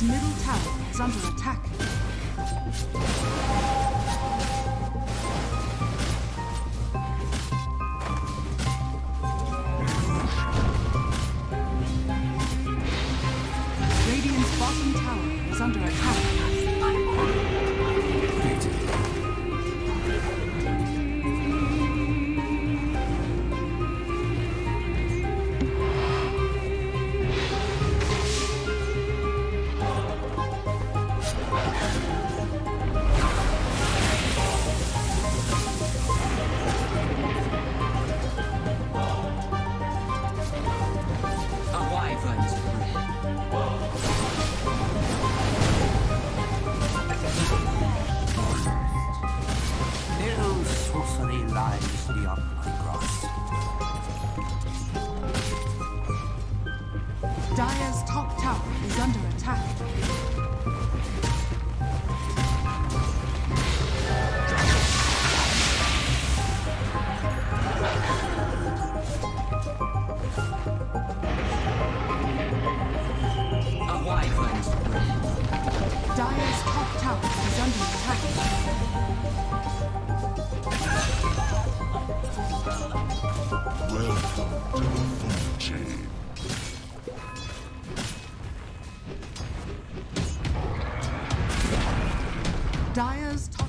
Radiant's middle tower is under attack. Radiant's bottom tower is under attack. Dire's top tower is under attack. Dire's top tower is under attack. Welcome to the food chain. Dire's top...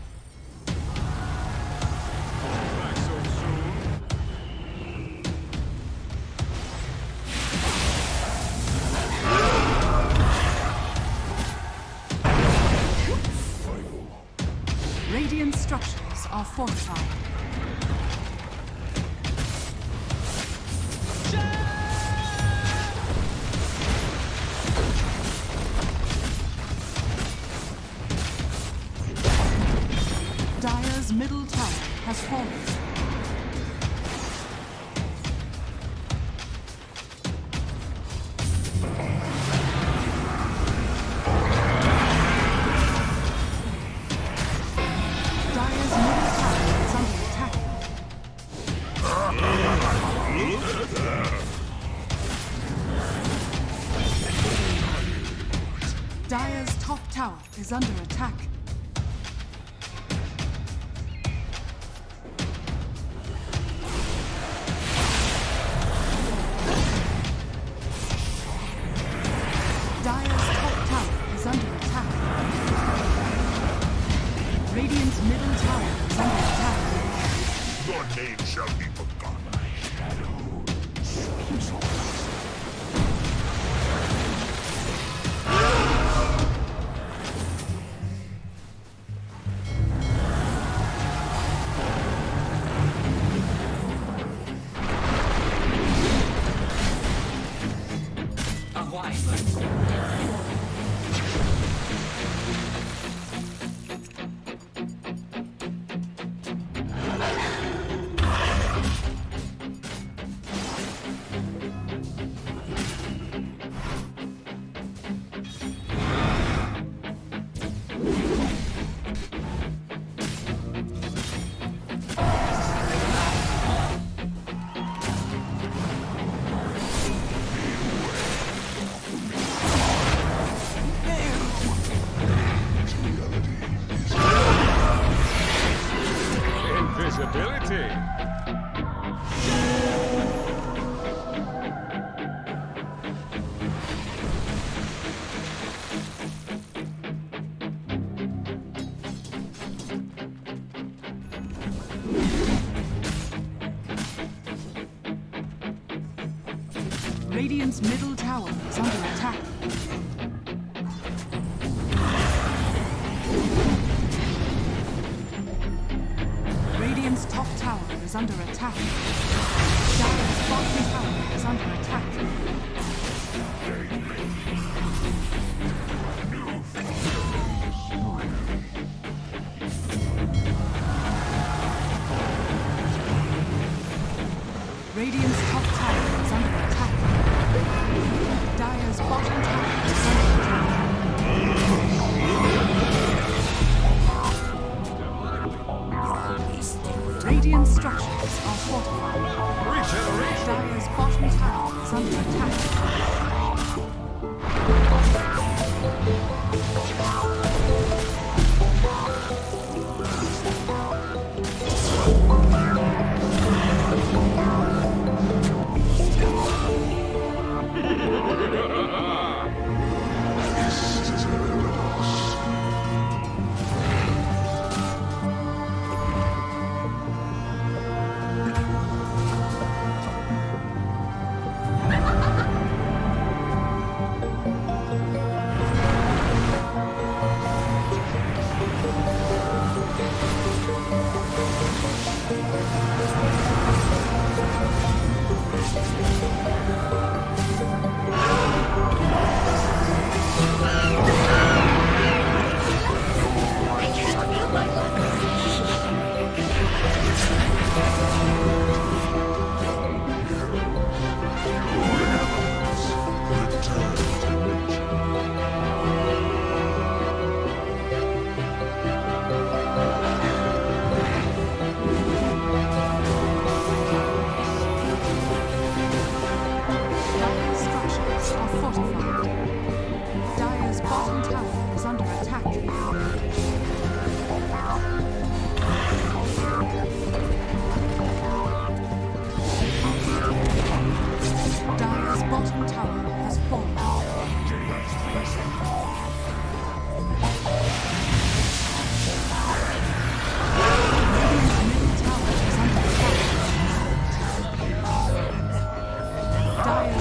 Back so soon? Radiant structures are fortified. Dire's middle tower has fallen. Dire's middle tower is under attack. Dire's top tower is under attack. Dire's top tower is under attack. Radiant's middle tower is under attack. Your name shall be forgotten. My shadow speaks of us. Invisibility. Radiant's middle tower is under attack. Radiant's top tower is under attack. Dire's bottom tower is under attack. Radiant's top tower is under attack. Dire's bottom tower is under attack. Radiant structures are fortified. Regeneration. Dire's bottom tower is under attack.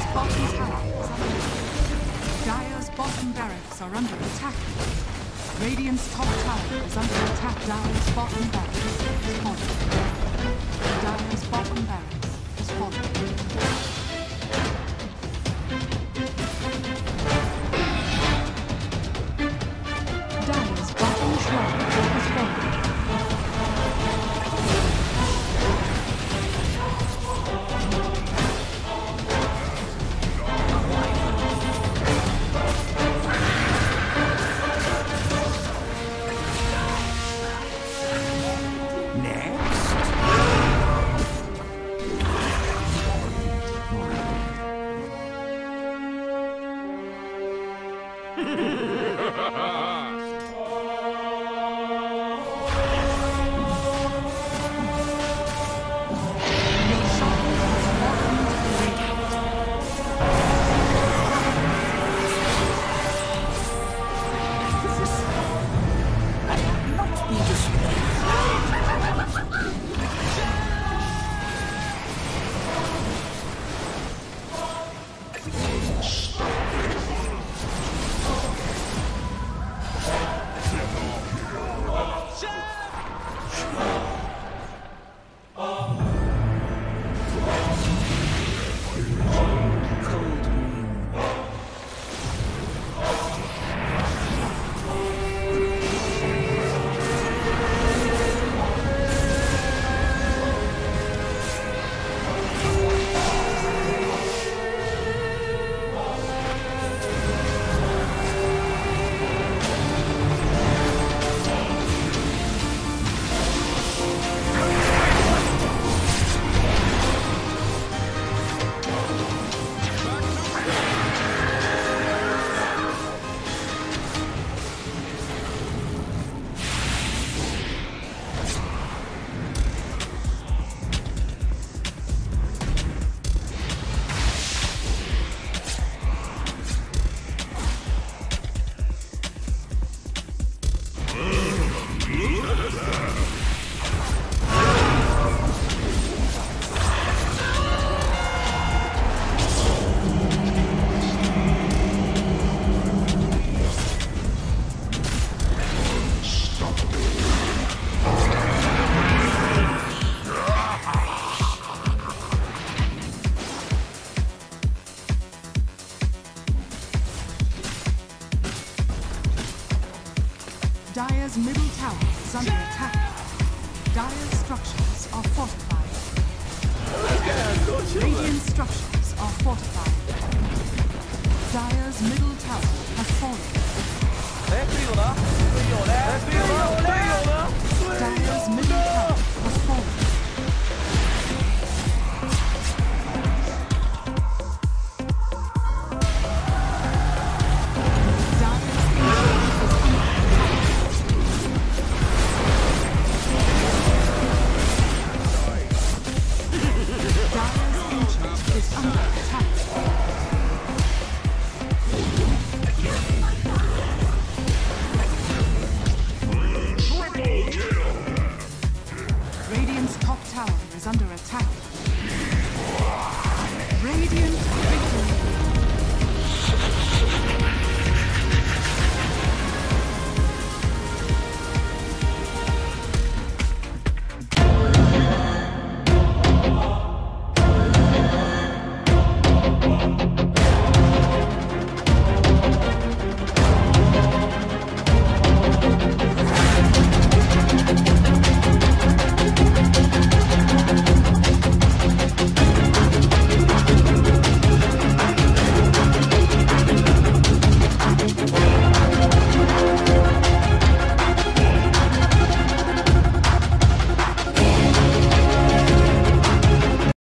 bottom tower is under attack. Dire's bottom barracks are under attack. Radiant's top tower is under attack. Dire's bottom barracks is falling. Dire's bottom barracks is falling. Dire's bottom shrine is falling. Dire's middle tower is under attack. Dire's structures are fortified. Radiant structures are fortified. Dire's middle tower has fallen. Dire's middle tower has fallen. Dire's ancient is under attack.